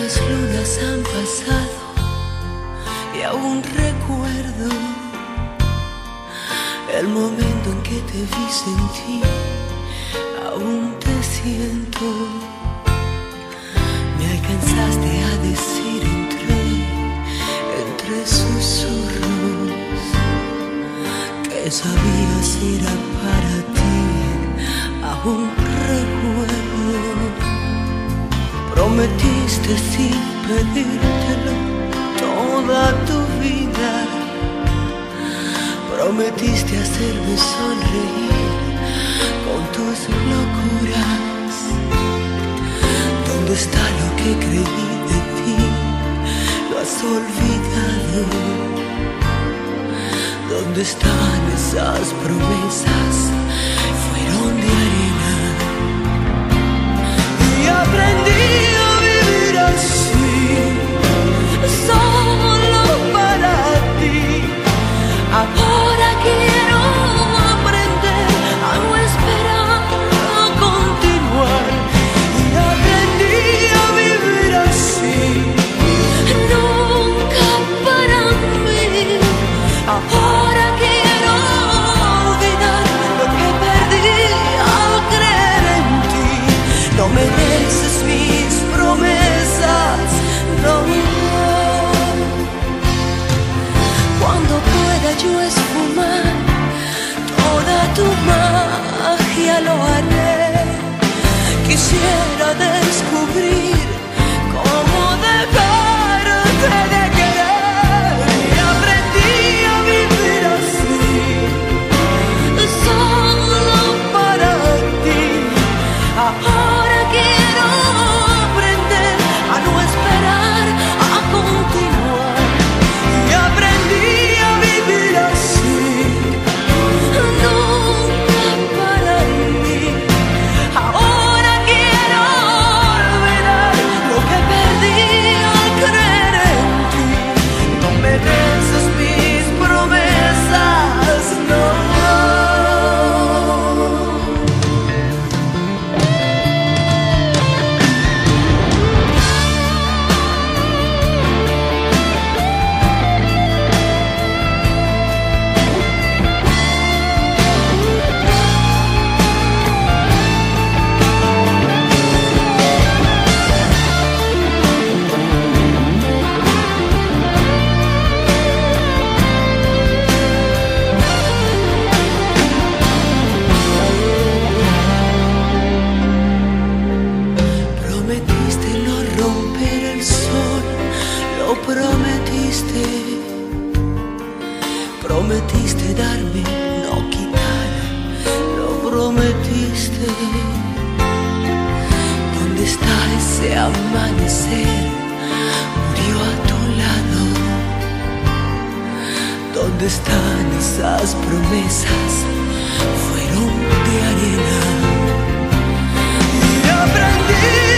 ¿Cuántas lunas han pasado y aún recuerdo el momento en que te vi sentir? Aún te siento. Me alcanzaste a decir entre susurros que sabías era para ti. Aún recuerdo. Prometiste sin pedírtelo toda tu vida. Prometiste hacerme sonreír con tus locuras. ¿Dónde está lo que creí de ti? Lo has olvidado. ¿Dónde están esas promesas? Fueron de arena. Y aprendí a vivir así, solo para ti. Ahora quiero aprender a no esperar, a continuar. Y aprendí a vivir así, nunca para mí. Ahora quiero olvidar lo que perdí al creer en ti. No mereces mis promesas, no. Cuando pueda yo esfumar toda tu magia, lo haré. Quisiera descubrir cómo dejarte de querer. Y aprendí a vivir así, solo para ti. Ahora quiero aprender a no esperar, a continuar. Y aprendí a vivir así, nunca para mí. Ahora quiero olvidar lo que perdí al creer en ti. No mereces mis promesas, no. Prometiste no romper el sol, lo prometiste. Prometiste darme, no quitar, lo prometiste. ¿Dónde está ese amanecer? Murió a tu lado. ¿Dónde están esas promesas? Fueron de arena. Y aprendí